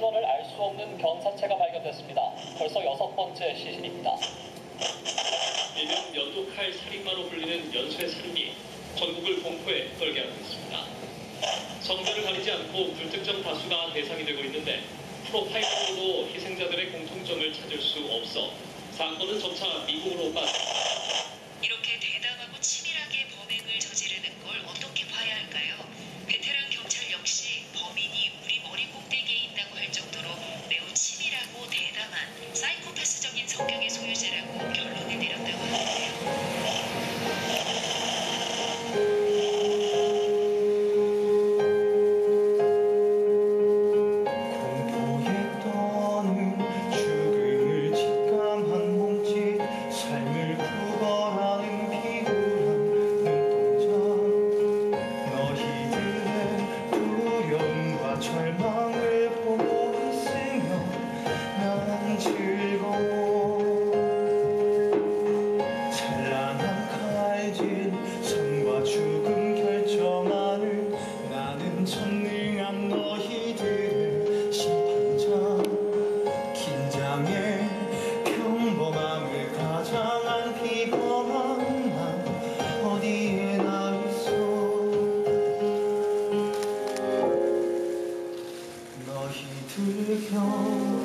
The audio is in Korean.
신원을 알 수 없는 견사체가 발견됐습니다. 벌써 6번째 시신입니다. 일명 연도칼 살인마로 불리는 연쇄 살인이 전국을 공포에 떨게 하고 있습니다. 성별을 가리지 않고 불특정 다수가 대상이 되고 있는데 프로파일링으로도 희생자들의 공통점을 찾을 수 없어 사건은 점차 미국으로 이렇게 대담하고 치밀하게 범행을 저지르는 걸 어떻게 봐야 할까요? 베테랑 경찰 역시 범인이 우리 머리 꼭대기에 있다고 할 정도로 매우 치밀하고 대담한 사이코패스적인 성격의 소유자라고 결론을 내렸다고 하는데요. 절망을 보고 있으며 나는 즐거워. 찬란한 칼질 삶과 죽음 결정하는 나는 전능한 너희들의 심판자. 긴장해 평범함을 가장한 비범한 난 어디에 나 있어. 너희들 곁